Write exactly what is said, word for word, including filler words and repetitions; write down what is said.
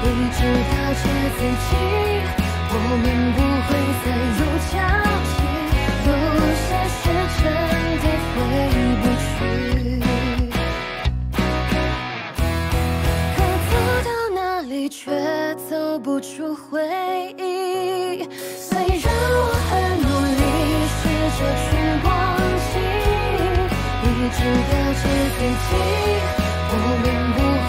一直告诫自己，我们不会再有交集，有些事真的回不去。可走到哪里却走不出回忆，虽然我很努力试着去忘记，一直告诫自己，我们不